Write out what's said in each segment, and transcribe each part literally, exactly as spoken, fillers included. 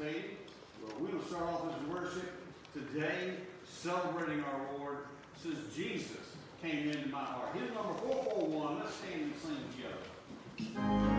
anticipating. Well, we will start off with worship today, celebrating our Lord since Jesus came into my heart. Hymn number four four one. Let's stand and sing together.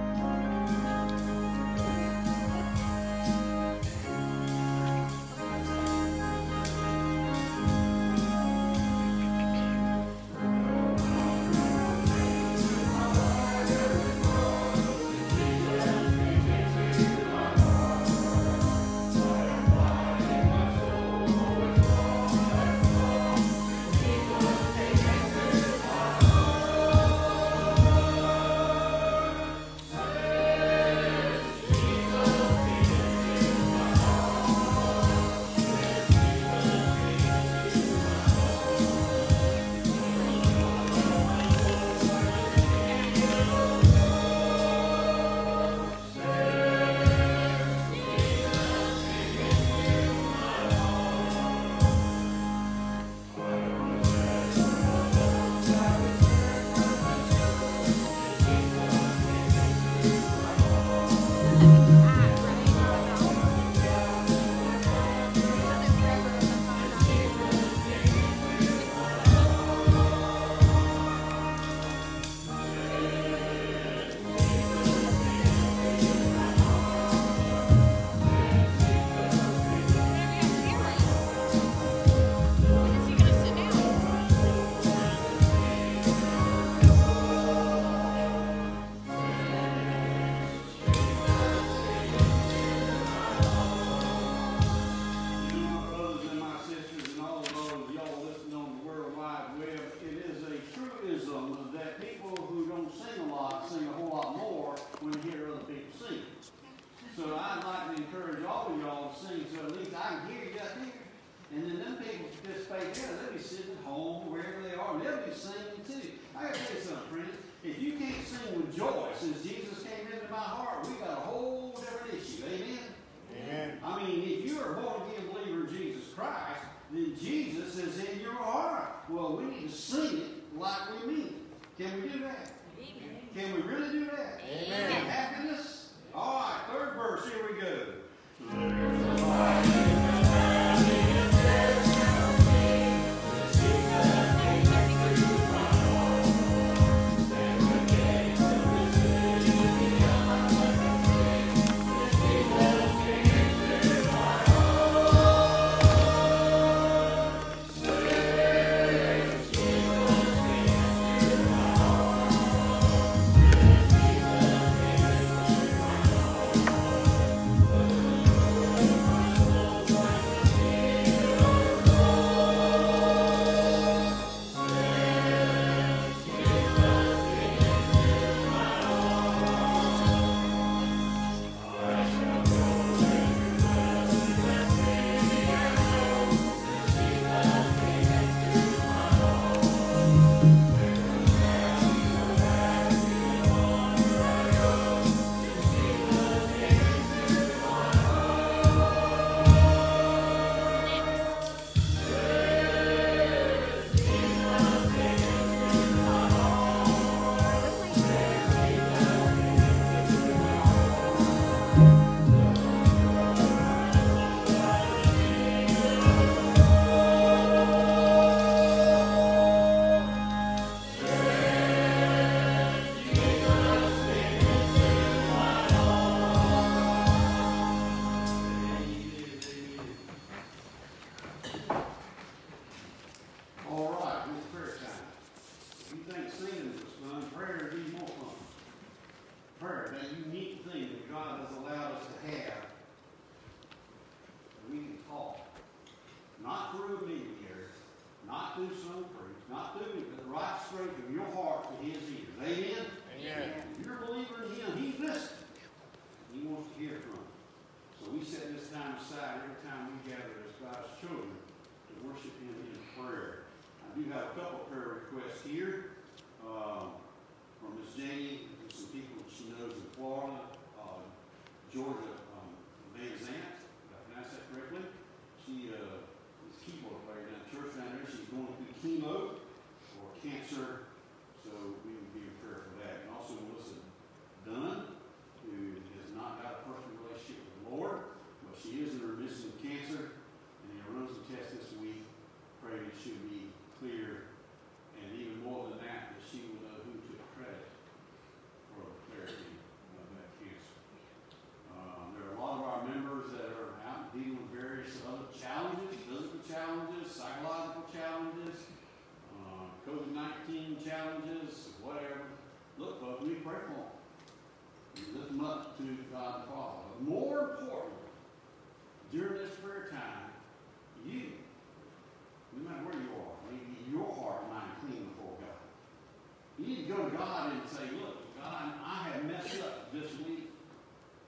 Georgia um, Van Zant, did I pronounce that correctly? She uh, is a keyboard player down at church down there. She's going through chemo or cancer, so we would be in prayer for that.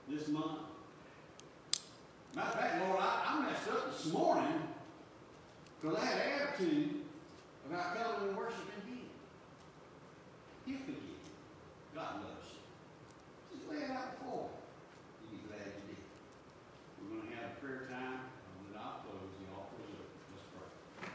this month. Matter of fact, Lord, I, I messed up this morning because I had an attitude about coming and worshiping you. You forgive me. God loves you. Just lay it out before. You'll be glad you did. We're going to have a prayer time, and then I'll close the altar. Let's pray.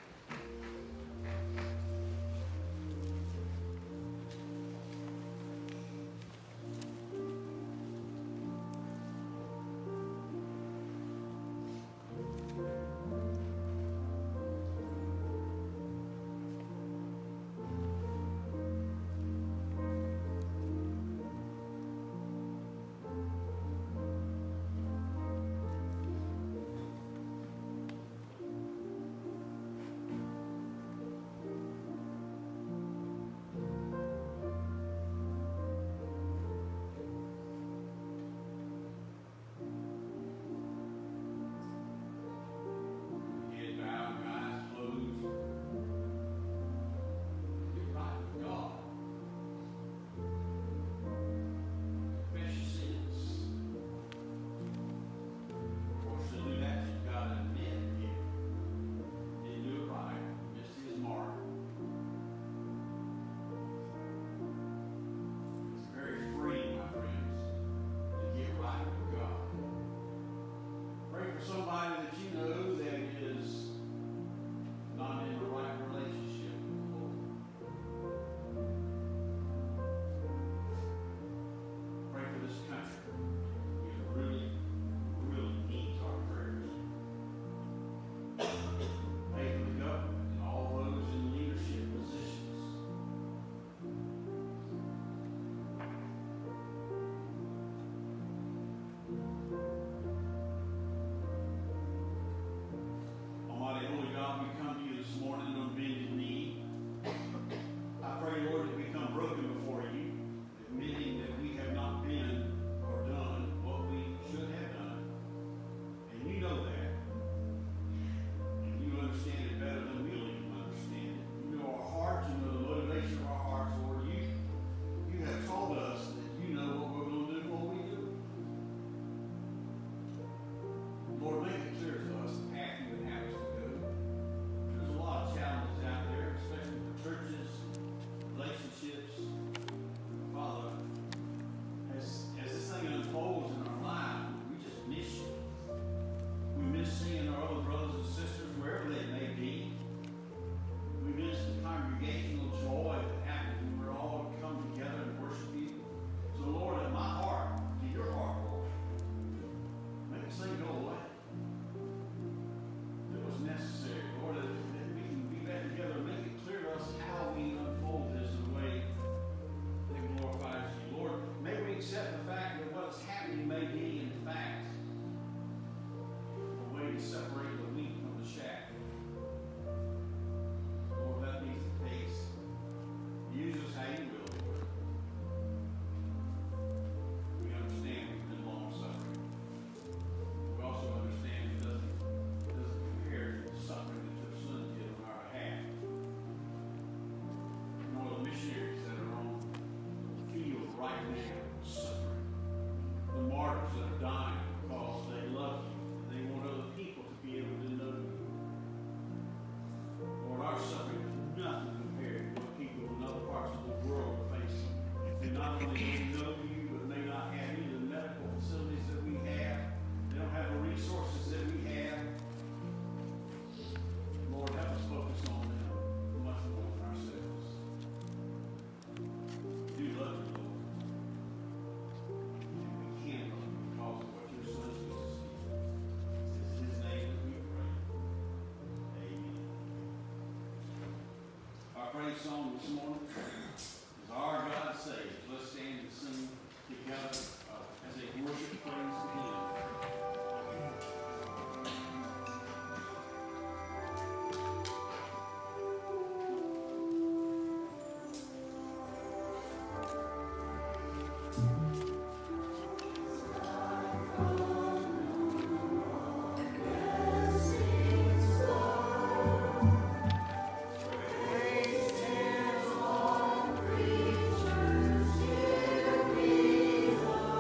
Praise song this morning is Our God Saves. Let's stand and sing together uh, as a worship praise hymn. Praise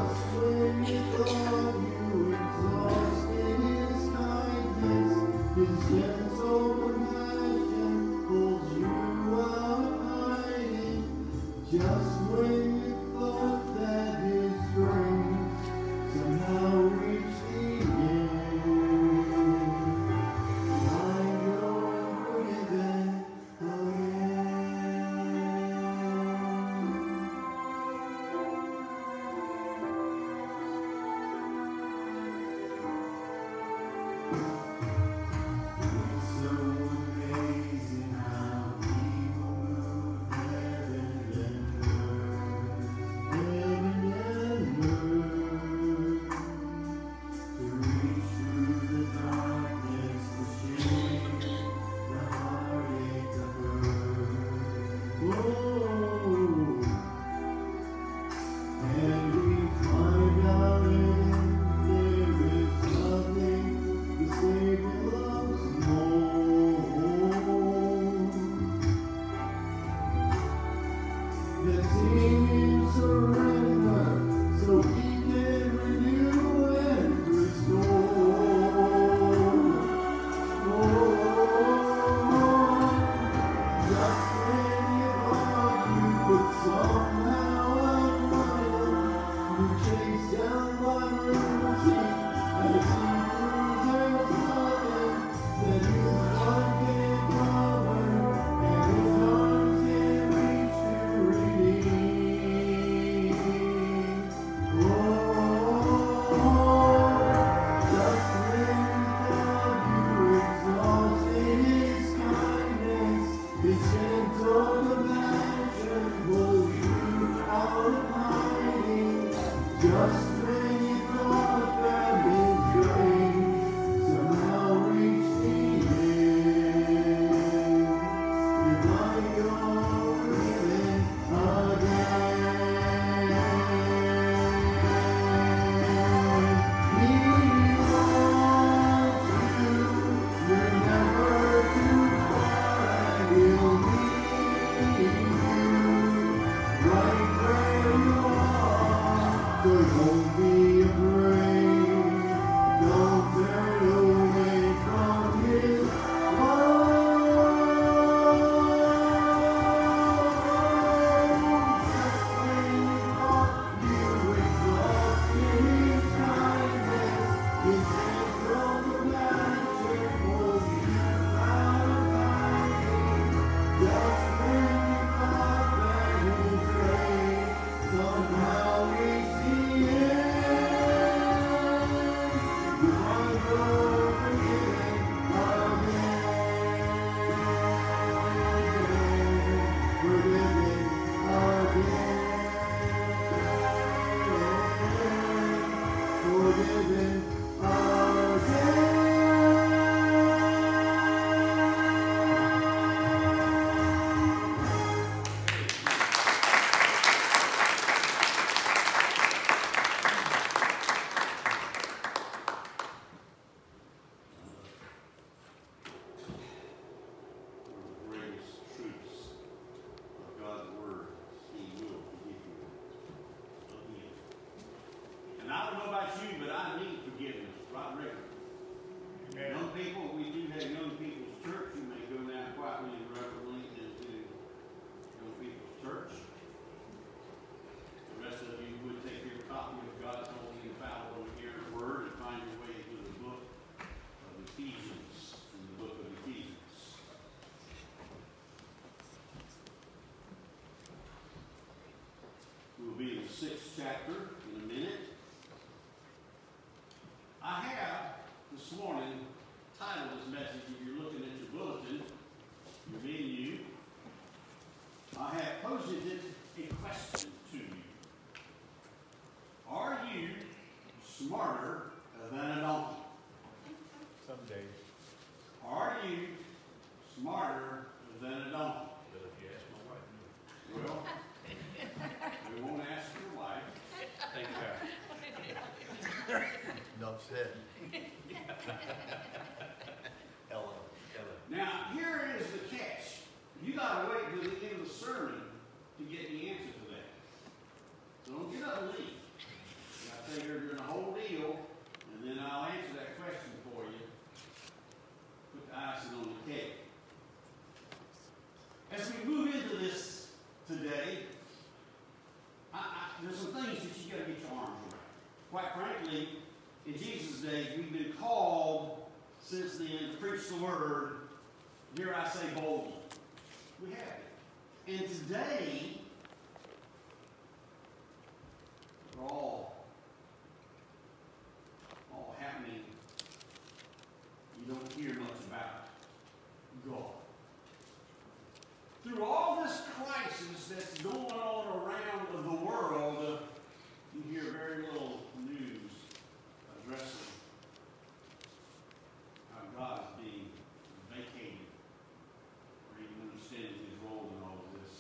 Sixth chapter in a minute. I have this morning titled this message, if you're looking at your bulletin, your menu, I have posed a question to you. Are you smarter than a donkey? Some days. Are you smarter than a donkey? But if you ask my wife, Well, we won't ask your wife. thank God. Enough said. Ella, Ella. Now, here is the catch. You got to wait till the end of the sermon to get the answer to that. So don't get up and leave. quite frankly, in Jesus' days, we've been called since then to preach the word, dare I say boldly. We have it. And today, we're all, all happening. You don't hear much about God. Through all this crisis that's going on around the world, uh, you hear very little news addressing how God is being vacated, or even understanding his role in all of this.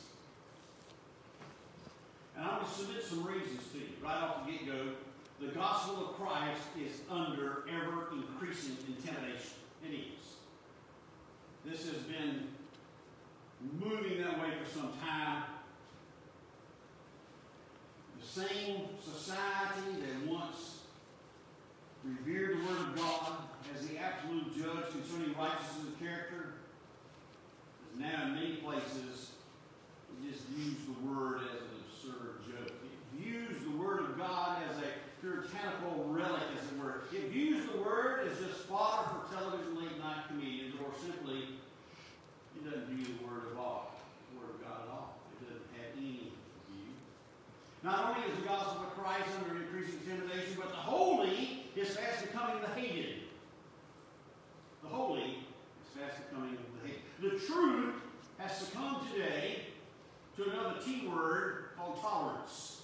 And I'm going to submit some reasons to you right off the get-go. The gospel of Christ is under ever-increasing intimidation. It is. This has been moving that way for some time. The same society that once revered the Word of God as the absolute judge concerning righteousness and character is now in many places just views the Word as an absurd joke. It views the Word of God as a puritanical relic, as it were. It views the Word as just fodder for television late-night comedians, or simply it doesn't view the Word of all, the Word of God at all. It doesn't have any view. Not only is the gospel of Christ under increasing intimidation, but the holy is fast becoming the hated. The holy is fast becoming the hated. The truth has succumbed today to another T word called tolerance.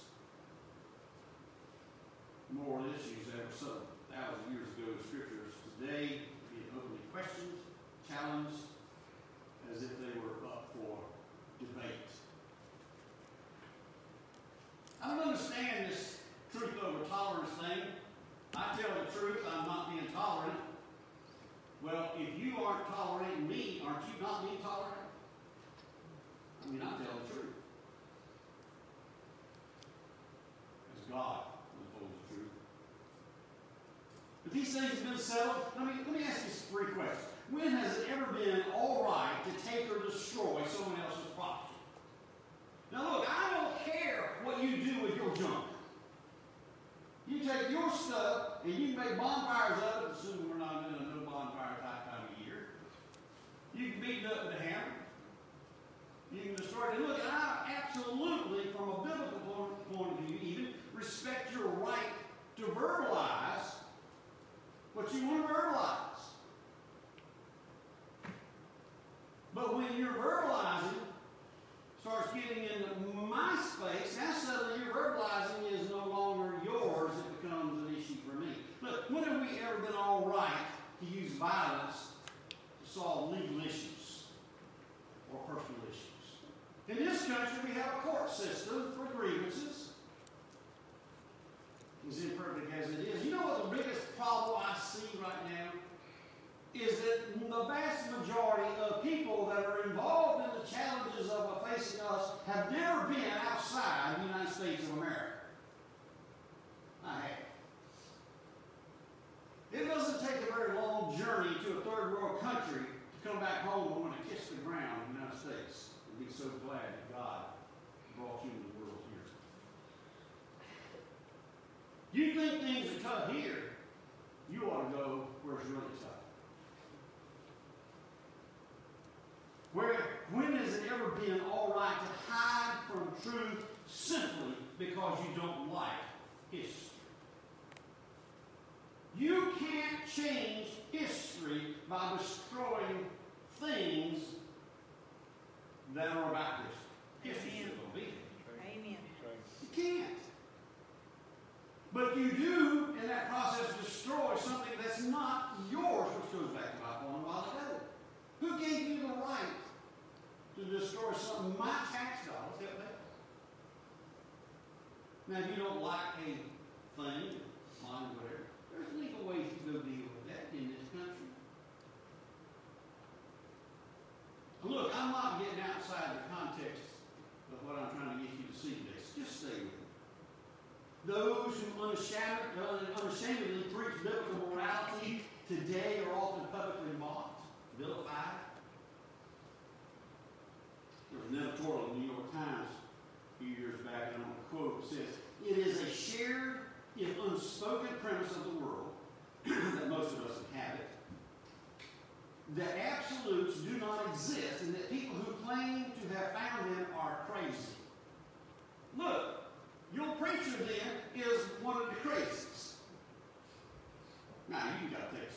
Moral issues that were some thousand years ago in scriptures today being openly questioned, challenged, as if they were up for debate. I don't understand this truth over tolerance thing. I tell the truth, I'm not being tolerant. Well, if you aren't tolerating me, aren't you not being tolerant? I mean, I tell the truth. As God unfolds the truth. But these things have been settled. Let me, let me ask you three questions. When has it ever been all right to take or destroy someone else's property? Now look, I don't care what you do with your junk. You take your stuff and you can make bonfires of it, assuming we're not in a no bonfire type time of year. You can beat it up with a hammer. You can destroy it. And look, I absolutely, from a biblical point of view even, respect your right to verbalize what you want to verbalize. But when your verbalizing starts getting into my space, now suddenly your verbalizing is no longer yours. It becomes an issue for me. Look, when have we ever been all right to use violence to solve legal issues or personal issues? In this country, we have a court system for grievances. As imperfect as it is. You know what the biggest problem I see right now? Is that the vast majority of people that are involved in the challenges of facing us have never been outside the United States of America. I have. It doesn't take a very long journey to a third world country to come back home and want to kiss the ground in the United States and be so glad that God brought you into the world here. You think things are tough here, you ought to go where it's really tough. Where, when has it ever been all right to hide from truth simply because you don't like history? You can't change history by destroying things that are about history. History will be there. Amen. You can't. But you do, in that process, destroy something that's not yours, which goes back to my point a while ago. Who gave you the right to destroy something? My tax dollars help that. Now, if you don't like a thing, mine, whatever, there's legal ways to go deal with that in this country. Look, I'm not getting outside the context of what I'm trying to get you to see today. So just stay with me. Those who unashamedly, unashamedly preach biblical morality today are often publicly mocked, vilified. There was an editorial in the New York Times a few years back, and I'm going to quote, it says, "It is a shared, if unspoken,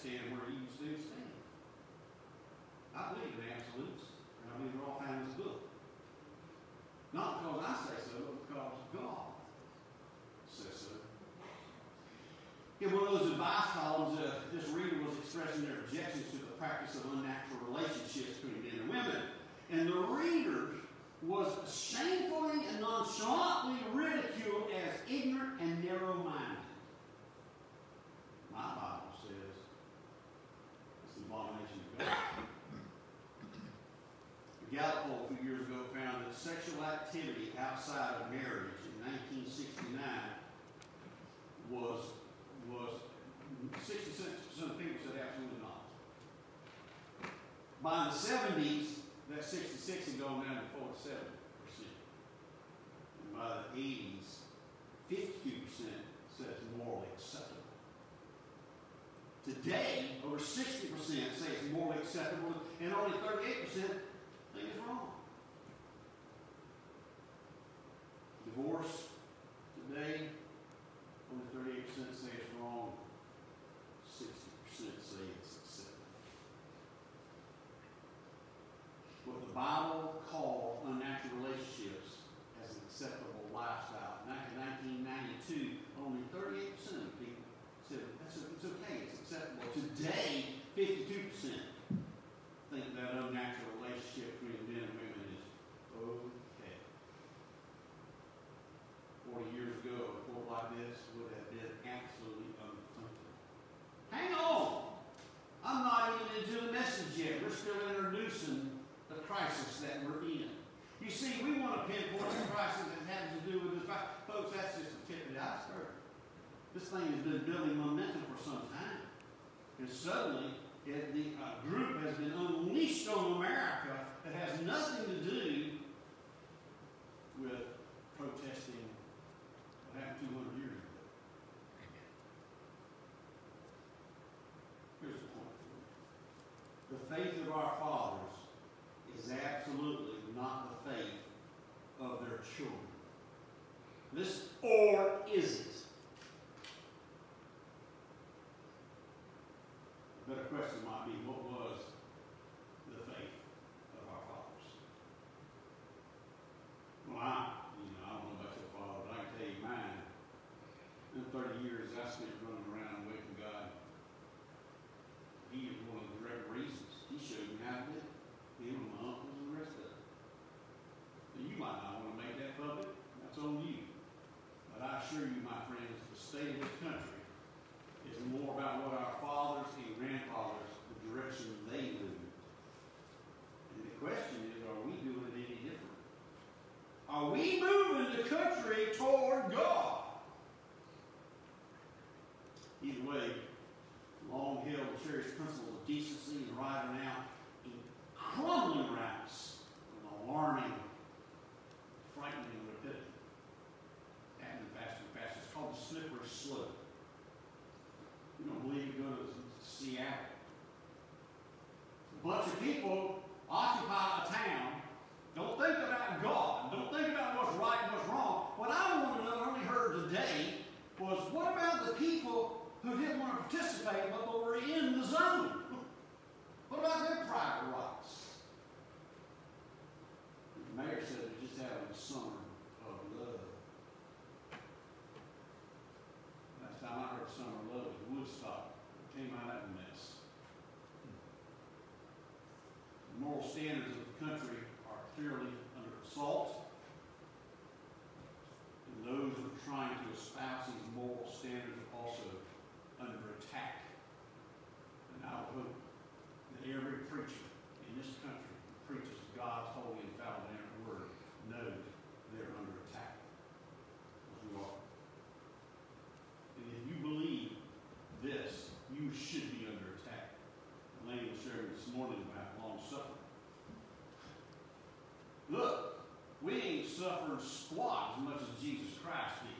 stand where you do stand. I believe in absolutes, and I believe they're all found in this book. Not because I say so, but because God says so. In one of those advice columns, uh, this reader was expressing their objections to the practice of unnatural relationships between men and women. And the reader was shamefully and nonchalantly ridiculed as ignorant and narrow-minded. My Bible says it's an abomination of God. The Gallup poll a few years ago found that sexual activity outside of marriage in nineteen sixty-nine was, was sixty-six percent of people said absolutely not. By the seventies, that sixty-six had gone down to forty-seven percent. And by the eighties, fifty-two percent said it's morally acceptable. Today, over sixty percent say it's morally acceptable, and only thirty-eight percent think it's wrong. Divorce today, only thirty-eight percent say it's wrong, sixty percent say it's acceptable. What the Bible called unnatural relationships as an acceptable lifestyle. Back in nineteen ninety-two, only thirty-eight percent of people said that's it's okay, it's acceptable. Today, fifty-two percent think that unnatural relationship between men and women is okay. Forty years ago, a report like this would have been absolutely unthinkable. Hang on! I'm not even into the message yet. We're still introducing the crisis that we're in. You see, we want to pinpoint the crisis that has to do with this. Folks, that's just the tip of the iceberg. This thing has been building momentum for some time. And suddenly, it, the uh, group has been unleashed on America that has nothing to do with protesting what happened two hundred years ago. Here's the point for you. The faith of our fathers is absolutely not the faith of their children. This, or is it? A better question might be, what was the faith of our fathers? Well, I, you know, I don't know about your father, but I can tell you mine. In thirty years I spent running around away from God. He is one of the direct reasons. He showed me how to do it. Him and my uncles and the rest of it. Now, you might not want to make that public. That's on you. But I assure you, my friends, the state of this country is more about what our fathers and grandfathers, the direction they moved. And the question is, are we doing it any different? Are we moving the country toward God? Either way, long-held cherished principles of decency and right are now crumbling around us with alarming, frightening rapidity. Happening faster and faster. It's called the slippery slope. You don't believe you go to Seattle. A bunch of people occupy a town. Don't think about God. Don't think about what's right and what's wrong. What I want to know, I only heard today, was what about the people who didn't want to participate but were in the zone? What about their private rights? The mayor said they're just having a summer of love. Last time I heard summer of love was Woodstock. It came out of that mess. The moral standards of the country are clearly under assault. And those who are trying to espouse these moral standards are also under attack. And I would hope that every preacher in this country who preaches God's holy and infallible inerrant word knows they're under attack. As we are. And if you believe this, you should be under attack. Elaine was sharing this morning about long suffering. Look, we ain't suffered squat as much as Jesus Christ did.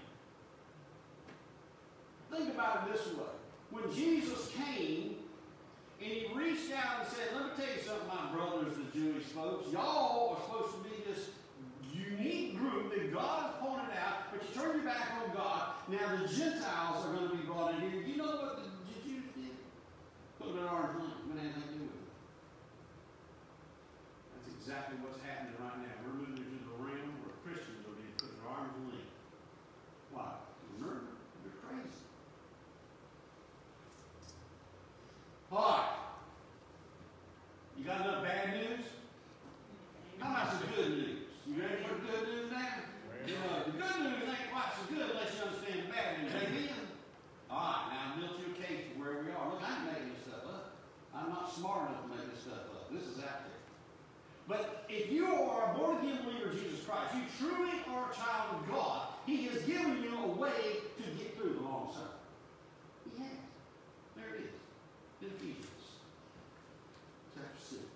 Think about it this way. When Jesus came and he reached out and said, let me tell you something, my brothers, the Jewish folks. Y'all are supposed to be this unique group that God has pointed out, but you turn your back on God. Now the Gentiles are going to be brought in here. You know what the Jews did? Look at arm's length. What anything to do with it? That's exactly what's happening right now. We're moving into the realm where Christians are being put at arm's length. Why? Remember, you're crazy. All right. You got enough bad news? How about some good news? You ready for the good news now? You know, the good news ain't quite so good unless you understand the bad news. Amen? All right, now I'm built you a case for where we are. Look, I ain't making this stuff up. I'm not smart enough to make this stuff up. This is out there. But if you are a born-again believer of Jesus Christ, you truly are a child of God. He has given you a way to get through the long suffering. He has. There it is. In Ephesians chapter six.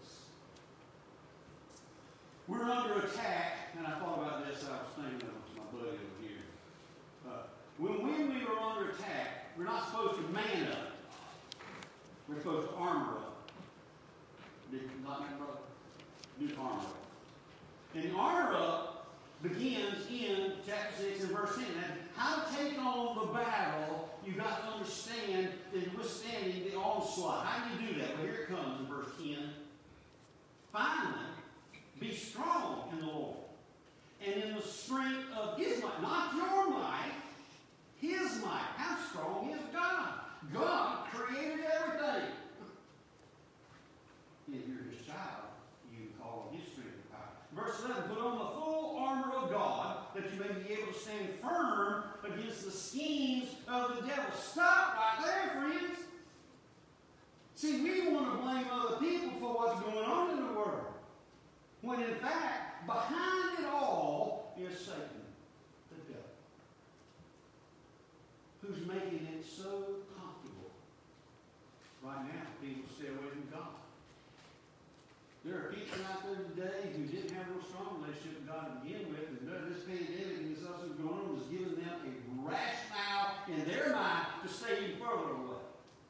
We're under attack, and I thought about this. I was thinking of my buddy over here. Uh, when, when we are under attack, we're not supposed to man up. We're supposed to armor up. Did you not know, brother? Do armor up. And the armor up begins in chapter six and verse ten. And how to take on the battle, you've got to understand that withstanding the onslaught. How do you do that? Well, here it comes in verse ten. Finally, be strong in the Lord and in the strength of His might. Not your might, His might. How strong is God? God created everything. If you're His child, you call on His strength and power. Verse eleven, put on the full armor of God that you may be able to stand firm against the schemes of the devil. Stop right there, friends. See, we want to blame other people for what's going on in the world. When in fact, behind it all is Satan, the devil, who's making it so comfortable right now for people to stay away from God. There are people out there today who didn't have a real strong relationship with God to begin with, and this pandemic and this other stuff going on was giving them a rationale in their mind to stay even further away.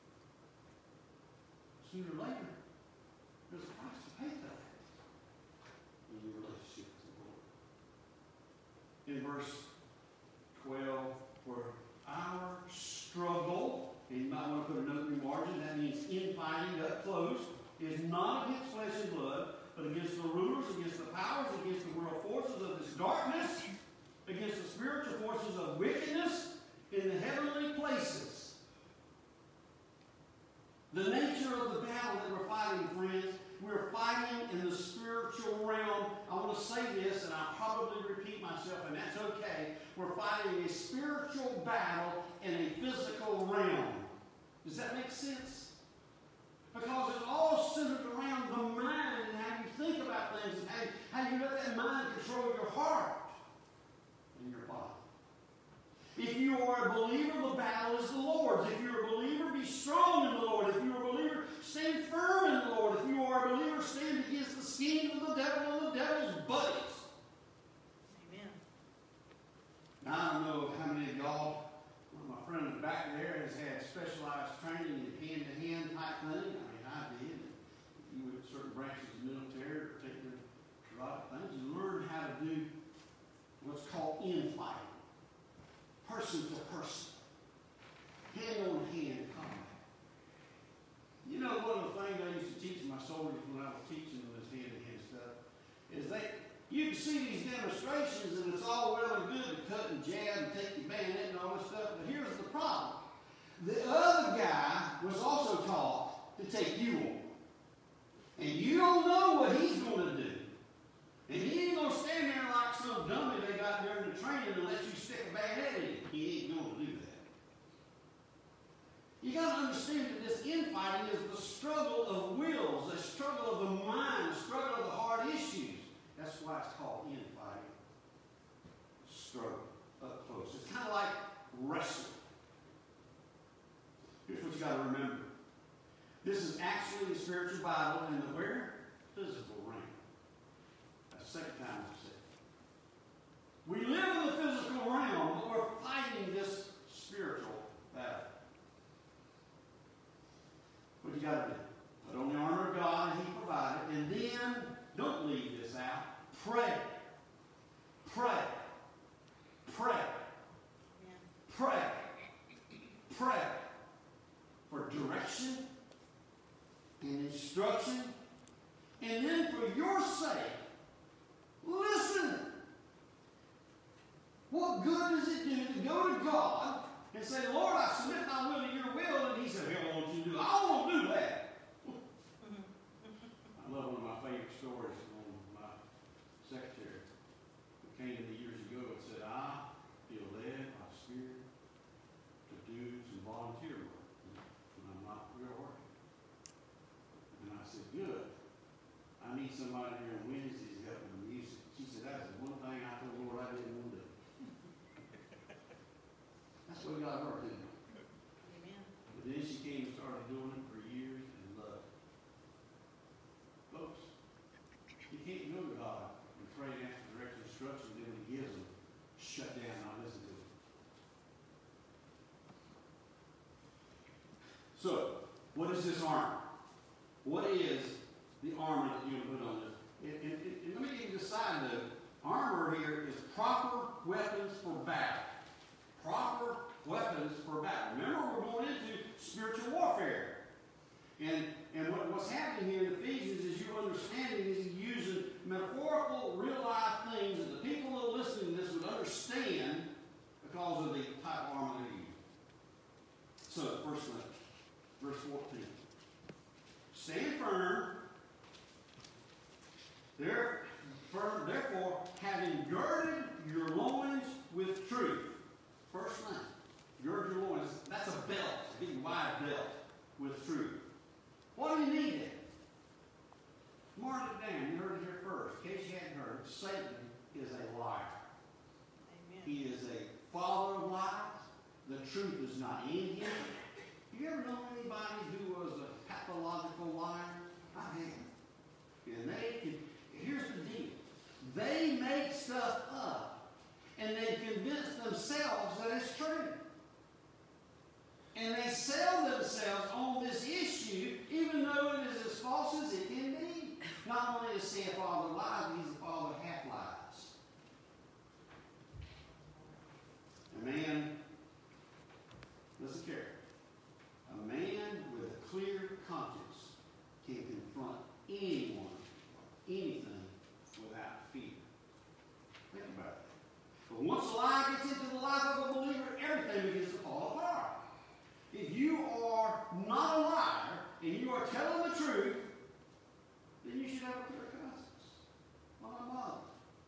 Sooner or later, there's a price to pay for that in your relationship with the Lord. In verse twelve, for our struggle, and you might want to put a note in your margin, that means infighting up close, is not against flesh and blood, but against the rulers, against the powers, against the world forces of this darkness, against the spiritual forces of wickedness in the heavenly places. The nature of the battle that we're fighting, friends, we're fighting in the spiritual realm. I want to say this, and I'll probably repeat myself, and that's okay. We're fighting a spiritual battle in a physical realm. Does that make sense? Because it's all centered around the mind and how you think about things and how you, how you let that mind control your heart and your body. If you are a believer, the battle is the Lord's. If you're a believer, be strong in the Lord. If you're a believer, stand firm in the Lord. If you are a believer, stand against the schemes of the devil and the devil's buddies. Amen. Now, I don't know how many of y'all, one of my friends back there has had specialized training in hand-to-hand type thing. I mean, I did. You went to certain branches of the military or taking a lot of things. You learn how to do what's called infighting. Person to person. Hand-on-hand combat. You know, one of the things I used to teach my soldiers when I was teaching them this hand-to-hand stuff is they, you can see these demonstrations and it's all well and good to cut and jab and take your bayonet and all this stuff, but here's the problem. The other guy was also taught to take you on. And you don't know what he's going to do. And he ain't going to stand there like some dummy they got during the training and let you stick a bayonet in him. He ain't going to do that. You got to understand that this infighting is the struggle of wills, the struggle of the mind, the struggle of the hard issues. That's why it's called infighting. Struggle up close. It's kind of like wrestling. Here's what you got to remember. This is actually a spiritual battle in the where? Physical realm. That's the second time I've said it. We live in the physical realm, but we're fighting this spiritual battle. What you got to do? Put on the armor of God and He provided, and then don't leave this out. Pray. Pray. Pray. Yeah. Pray. Pray for direction instruction, and then for your sake, listen. What good does it do to go to God and say, Lord, I submit my will to your will, and he said, hell, what you do? I won't do that. I love one of my favorite stories from my secretary who came to me years ago and said, I feel led by Spirit to do some volunteer work when I'm not real working. And I said, good. I need somebody here on Wednesdays to help with the music. She said, that is the one thing I told the Lord I didn't want to do. That's what God worked in me. Amen. But then she came and started doing it for years and loved it. Folks, you can't go to God and pray and ask for direct instruction, then when he gives them, shut down and not listen to him. So, what is this armor? What is the armor that you're going to put on this? And, and, and let me give you the side note. Armor here is proper weapons for battle. Proper weapons for battle. Remember, we're going into spiritual warfare. And, and what, what's happening here in Ephesians is you're understanding is he's using metaphorical, real-life things that the people that are listening to this would understand because of the type of armor they're using. So, first one, verse fourteen. Stand firm, there, firm, therefore, having girded your loins with truth. First line, gird your loins. That's a belt, a big wide belt with truth. What do you need then? Mark it down. You heard it here first. In case you hadn't heard, Satan is a liar. Amen. He is a father of lies. The truth is not in him. You ever know anybody who was a pathological liar? I have. And they can, here's the deal. They make stuff up, and they convince themselves that it's true. And they sell themselves on this issue, even though it is as false as it can be. Not only is he a father of lies, he's a father of half lies. A man, listen carefully. A man with a clear conscience can confront anyone, anything, without fear. Think about it. But once a lie gets into the life of a believer, everything begins to fall apart. If you are not a liar and you are telling the truth, then you should have a clear conscience. Why not bother?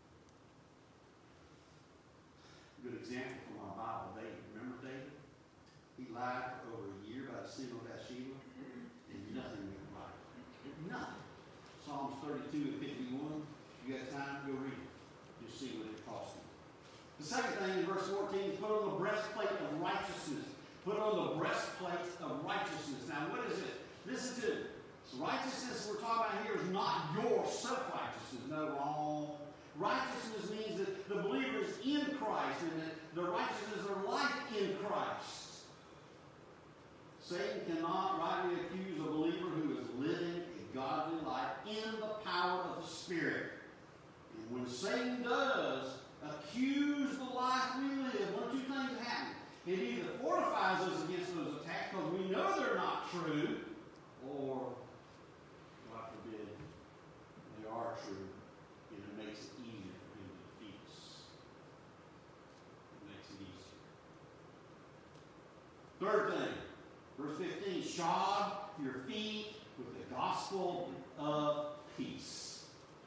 Good example from our Bible, David. Remember David? He lied for over a year about a single Bathsheba, and nothing went right. Nothing. Psalms thirty-two and fifty-one. You got time? Go read it. You'll see what it cost him. The second thing in verse fourteen is put on the breastplate of righteousness. Put on the breastplate of righteousness. Now, what is it? Listen to it. So righteousness we're talking about here is not your self-righteousness. No, wrong. Righteousness means that the believer is in Christ and that the righteousness of life in Christ. Satan cannot rightly accuse a believer who is living a godly life in the power of the Spirit. And when Satan does accuse the life we live, one of two things happen. It either fortifies us against those attacks because we know they're not true, or, God forbid, they are true, and it makes it easier for him to defeat us. It makes it easier. Third thing, verse fifteen, shod your feet with the gospel of peace.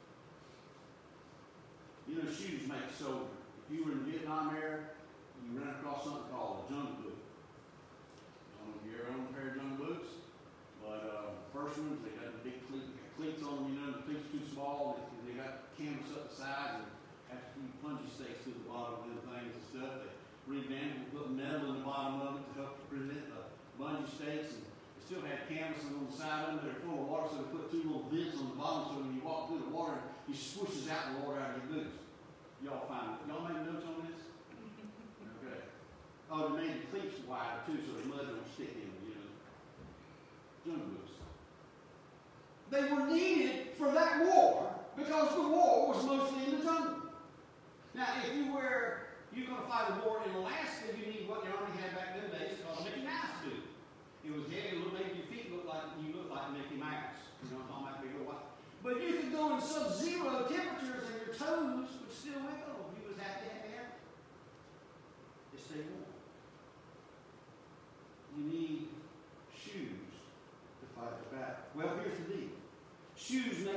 You know, shoes make soldier. If you were in the Vietnam era, you ran across something called a jungle boot. I don't know if you ever owned a pair of jungle boots, but uh, the first ones, they got the big cleat, cleats on them, you know, the cleats too small, they, they got canvas up the sides, and have a few plungy stakes to the bottom of them things and stuff. They revamped and put metal in the bottom of it to help prevent the bungee stakes, and they still had canvas on the side of them that are full of water, so they put two little vents on the bottom, so when you walk through the water, it swishes out the water out of your boots. Y'all find it. Y'all make notes on this? Okay. Oh, they made the cleats wider too, so the mud don't stick in them, you know. Jungle boots. They were needed for that war because the war was mostly in the jungle. Now, if you were, you're going to fight a war in Alaska, you need what the Army had back in the days called Mickey Mouse suit. It was heavy, it looked, made your feet look like, you look like Mickey Mouse. You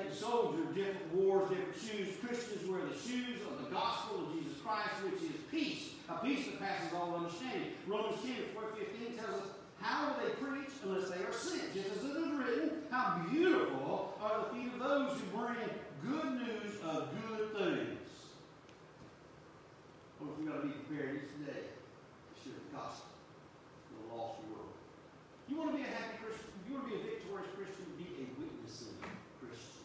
different soldiers, different wars, different shoes. Christians wear the shoes of the gospel of Jesus Christ, which is peace, a peace that passes all understanding. Romans ten, four, fifteen tells us, how will they preach unless they are sent? Just as it is written, how beautiful are the feet of those who bring good news of good things. Well, we've got to be prepared each day to share the gospel in a lost world. You want to be a happy Christian? You want to be a victorious Christian? Be a witnessing Christian.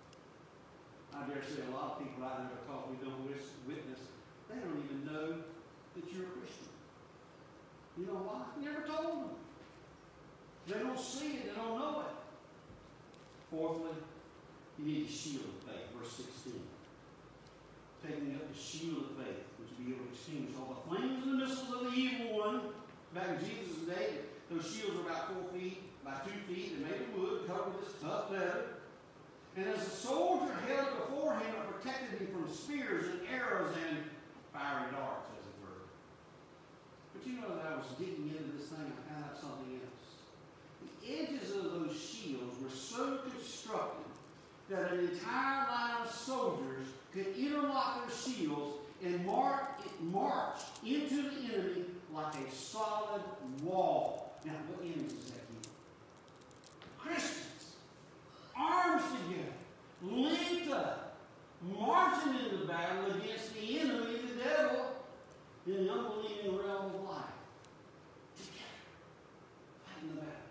I dare say a lot of people out there, because we don't witness, they don't even know that you're a Christian. You know why? You never told them. They don't see it. They don't know it. Fourthly, you need the shield of faith. Verse sixteen. Taking up the shield of faith, which will be able to extinguish all the flames and the missiles of the evil one. Back in Jesus' day, those shields were about four feet, about two feet. They're made of wood, covered with this tough leather. And as the soldier held it before him, it protected him from spears and arrows and fiery darts, as it were. But you know, that I was digging into this thing, I found out something else. The edges of those shields were so constructed that an entire line of soldiers could interlock their shields and march, march into the enemy like a solid wall. Now, what image does that give? Christians, arms together, linked up, marching into battle against the enemy, the devil, in the unbelieving realm of life. Together, fighting the battle.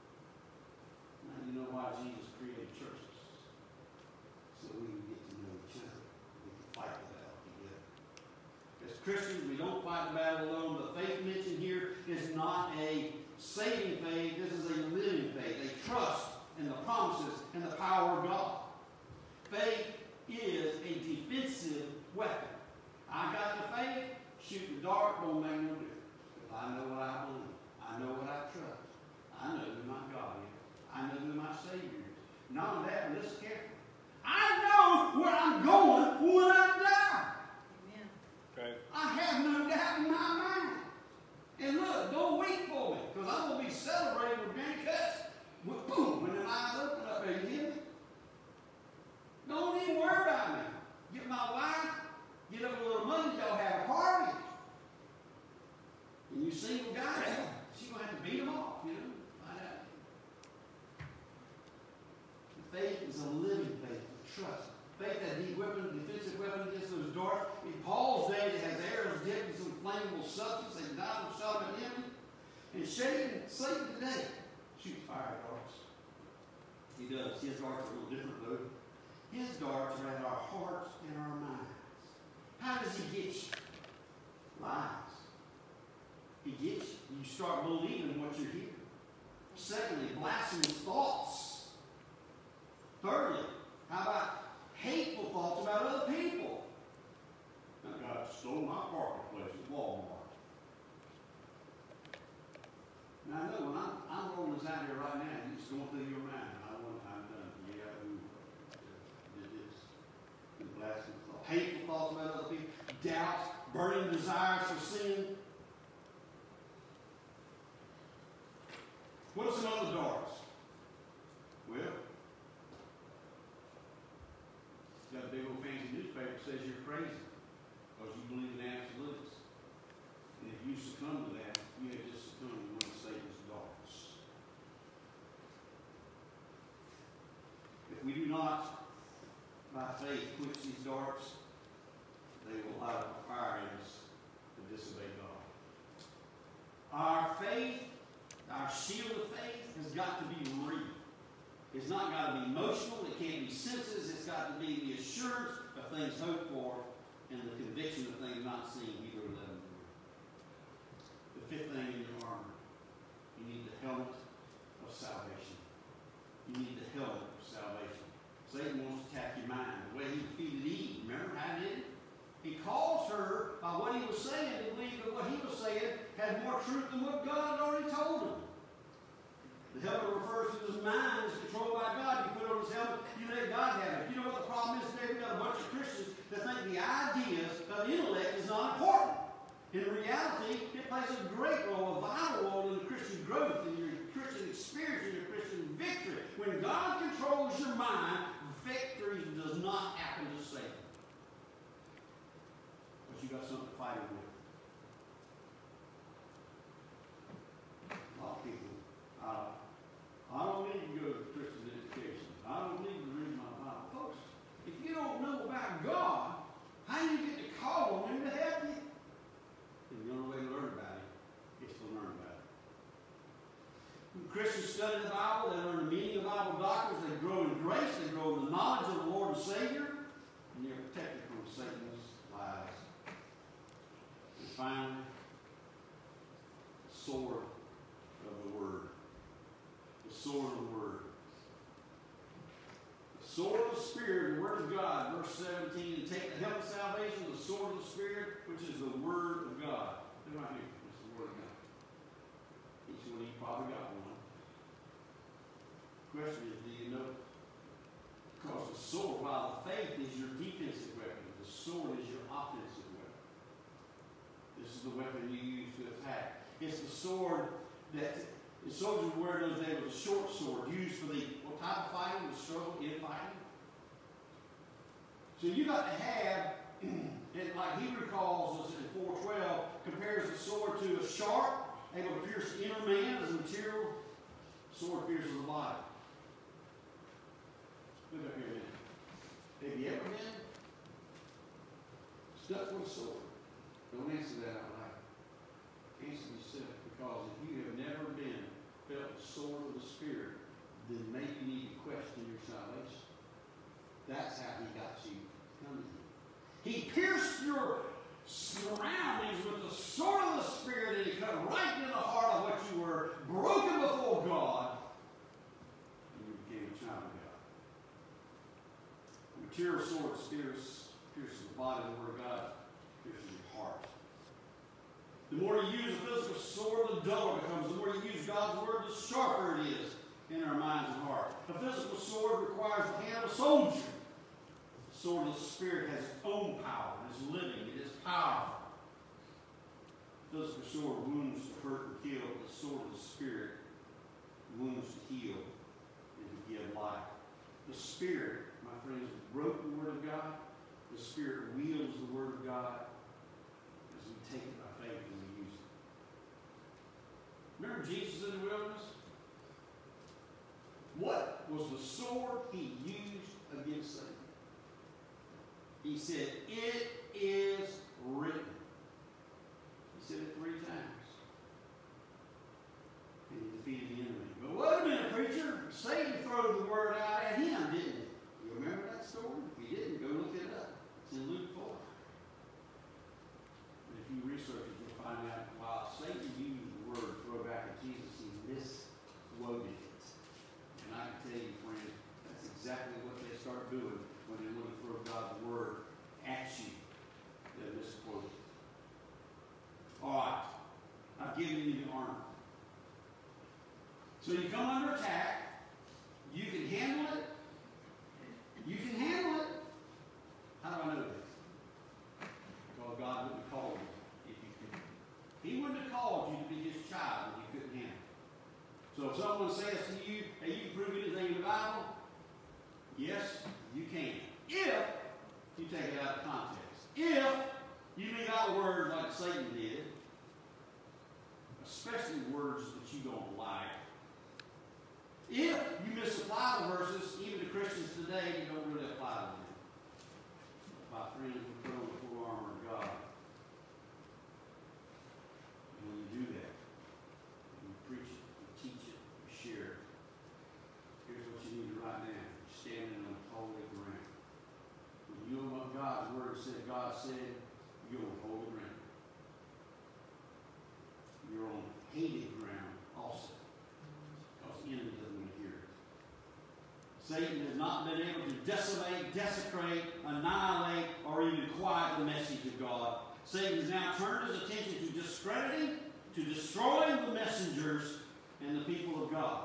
Now, you know why Jesus created churches? So we can get to know each other. We can fight the battle together. As Christians, we don't fight the battle alone. The faith mentioned here is not a saving faith. This is a living faith, a trust in the promises and the power of God. Faith is a defensive weapon. I got the faith, shoot the dart, don't make no difference. Because I know what I believe. I know what I trust. I know who my God is. I know who my Savior is. Not only that, but listen carefully. I know where I'm going when I die. Amen. Okay. I have no doubt in my mind. And look, don't wait for me, because I'm going to be celebrating with Granny Cuts. With boom, when the eyes open up there, you hear me? Don't even worry about me. Get my wife, get up a little money, y'all have a party. And you single guys, she's going to have to beat them off, you know? Find out. The faith is a living faith, a trust. Faith that deep weapon, defensive weapon against those darts. In Paul's day, it has arrows dipped in some flammable substance. They died and shot at him. And Satan, Satan today shoots fire darts. He does. His darts are a little different, though. His darts are at our hearts and our minds. How does he get you? Lies. He gets you. You start believing what you're hearing. Secondly, blasphemous thoughts. Thirdly, how about hateful thoughts about other people? That guy stole my parking place at Walmart. Now, I know when I'm, I'm rolling this out here right now, it's going through your mind. I want, I'm done. Yeah, who did this? And blasphemous thoughts. Hateful thoughts about other people. Doubts, burning desires for sin. What are some other darts? Well, got a big old fancy newspaper that says you're crazy because you believe in absolutes. And if you succumb to that, you have just succumbed to one of Satan's darts. If we do not, by faith, quench these darts, they will light up a fire in us to disobey God. Our faith, our shield of faith, has got to be real. It's not got to be emotional. It can't be senses. It's got to be the assurance of things hoped for and the conviction of things not seen. Hebrews eleven. The fifth thing in your armor, you need the helmet of salvation. You need the helmet of salvation. Satan wants to attack your mind. The way he defeated Eve, remember how he did it? He caused her, by what he was saying, to believe that what he was saying had more truth than what God had already told him. The helmet refers to his mind is controlled by God. You put on his helmet, you let God have it. You know what the problem is today? We've got a bunch of Christians that think the ideas of intellect is not important. In reality, it plays a great role, a vital role in the Christian growth, in your Christian experience, in your Christian victory. When God controls your mind, victory does not happen to Satan. But you got something to fight him with. A lot of people, uh, I don't need to go to Christian education. I don't need to read my Bible. Folks, if you don't know about God, how do you get to call on him to help you? And the only way to learn about him is to learn about him. When Christians study the Bible, they learn the meaning of Bible doctrines, they grow in grace, they grow in the knowledge of the Lord and Savior, and they're protected from Satan's lies. And finally, the sword of the Word. The sword of the Word. The sword of the Spirit, the Word of God, verse seventeen, and take the helmet of salvation, the sword of the Spirit, which is the Word of God. Look right here. It's the Word of God. Each one of you probably got one. The question is, do you know? Because the sword, while the faith is your defensive weapon, the sword is your offensive weapon. This is the weapon you use to attack. It's the sword that the soldiers wear those days was a short sword used for the what type of fighting? The struggle in fighting. So you got to have, and like Hebrew calls us in four twelve, compares the sword to a sharp, able to pierce the inner man as a material sword pierces the body. Look up here a minute. Have you ever been stuck with a sword? Don't answer that out loud. Answer yourself, because if you have never been felt the sword of the Spirit, then maybe you need to question your salvation. That's how he got you coming. He pierced your surroundings with the sword of the Spirit, and he cut right in the heart of what you were, broken before God, and you became a child of God. The material sword pierces, pierces the body, the Word of God pierces your heart. The more you use a physical sword, the duller it becomes. The more you use God's Word, the sharper it is in our minds and heart. A physical sword requires the hand of a soldier. The sword of the Spirit has its own power. It is living. It is powerful. The physical sword wounds to hurt and kill. The sword of the Spirit wounds to heal and to give life. The Spirit, my friends, wrote the Word of God. The Spirit wields the Word of God as we take it by faith and we use it. Remember Jesus in the wilderness? What was the sword he used against Satan? He said, "It is written." He said it three times. And he defeated the enemy. But wait a minute, preacher. Satan threw the word out at him, didn't he? You remember that story? If you didn't, go look it up. It's in Luke four. And if you research it, you'll find out while Satan used the word throw back at Jesus, he misquoted it. And I can tell you, friend, that's exactly what they start doing when they want to throw God's word at you. They misquote it. All right. I've given you the armor. So you come under attack. You can handle it. You can handle it. How do I know this? Because God wouldn't have called you if you couldn't. He wouldn't have called you to be his child if you couldn't handle it. So if someone says to you, hey, you can prove anything in the Bible, yes, you can. If you take it out of context. If you leave out words like Satan did, especially words that you don't like. If you misapply the verses, even to Christians today, you don't really apply them. My friends, we put on the full armor of God. And when you do that, you preach it, you teach it, you share it. Here's what you need to write down. You're standing on holy ground. When you know what God's word said, God said, you're on holy ground. You're on hated ground also. Because the enemy doesn't want to hear it. Satan has not been able to decimate, desecrate, annihilate, or even quiet the message of God. Satan has now turned his attention to discrediting, to destroying the messengers and the people of God.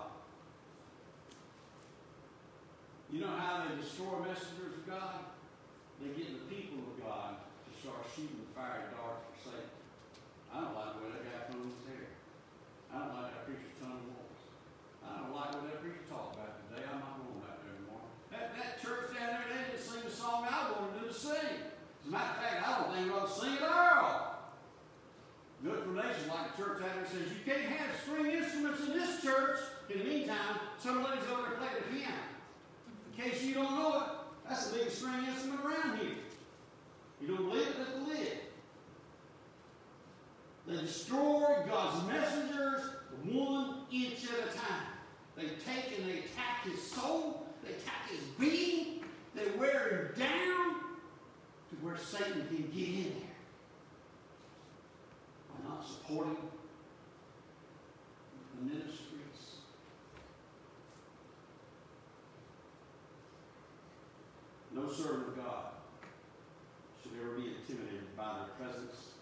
You know how they destroy messengers of God? They get the people of God to start shooting fire darts for Satan. I don't like the way that guy combs his hair. I don't like that preacher's tone of voice. I don't like what that preacher talked about today. I'm not going back there anymore. That, that church Some ladies over there play the piano. In case you don't know it, that's the biggest string instrument around here. You don't believe it? Look at the lid. They destroy God's messengers one inch at a time. They take and they attack his soul. They attack his being. They wear him down to where Satan can get in there by not supporting the ministries. No servant of God should ever be intimidated by their presence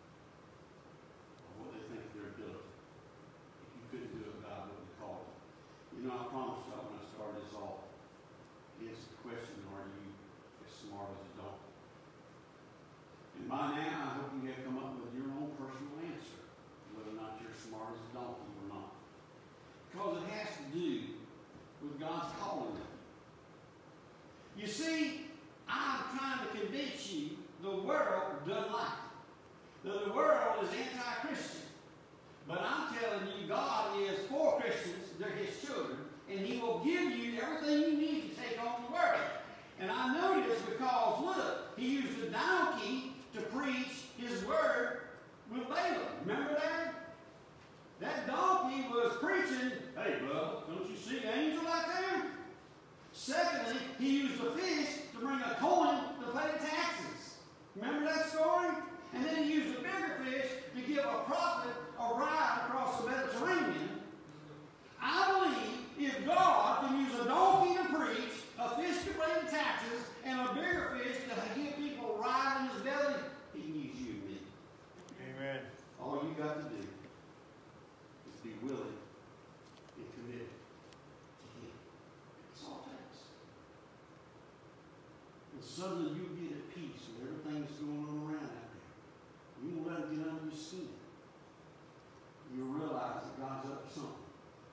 or what they think of their ability. If you couldn't do it, God wouldn't call it. You know, I promised y'all when I started this off, answer the question, are you as smart as a donkey? And by now, I hope you have come up with your own personal answer, whether or not you're smart as a donkey or not. Because it has to do with God's calling you. You see, I'm trying to convince you the world doesn't like it. That the world is anti-Christian. But I'm telling you, God is for Christians. They're his children. And he will give you everything you need to take on the world. And I know this because, look, he used a donkey to preach his word with Balaam. Remember that? That donkey was preaching, hey, brother, don't you see the angel out there? Secondly, he used a fish to bring a coin to pay taxes. Remember that story? And then he used a bigger fish to give a prophet a ride across the Mediterranean. I believe if God can use a donkey to preach, a fish to pay the taxes, and a bigger fish to give people a ride in his belly, he can use you and me. Amen. All you got to do is be willing and committed to him. That's all it takes. And suddenly you get at peace with everything that's going on around out there. You won't let it get under your skin. You'll realize that God's up to something.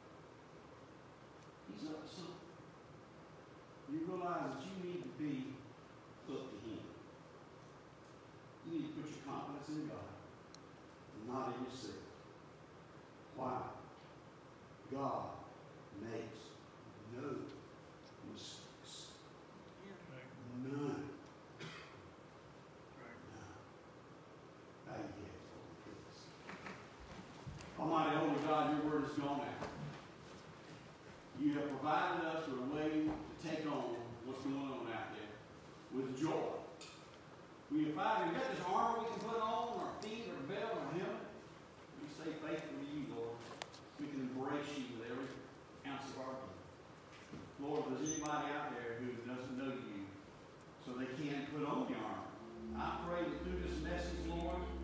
He's up to something. You realize that you need to be up to him. You need to put your confidence in God and not in yourself. Why? God makes no mistakes. None. None. How you get it? Almighty Holy God, your word is gone out. You have provided us with a way to take on what's going on out there with joy. We have found, we've got this armor we can put on, our feet, our belt, our helmet. We stay faithful to you, Lord. We can embrace you with every ounce of our being. Lord, if there's anybody out there who doesn't know you, so they can't put on the armor, I pray that through this message, Lord,